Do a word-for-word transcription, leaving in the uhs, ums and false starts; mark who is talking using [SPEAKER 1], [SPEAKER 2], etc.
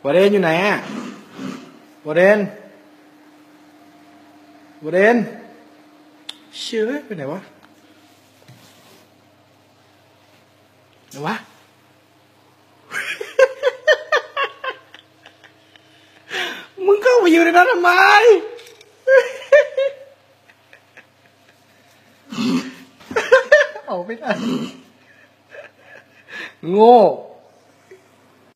[SPEAKER 1] วเดนอยู่ไหนอะวเดนวเดนเชื่อไปไหนวะไหนวะมึงเข้าไปอยู่ในนั้นทำไมออกไม่ได้โง่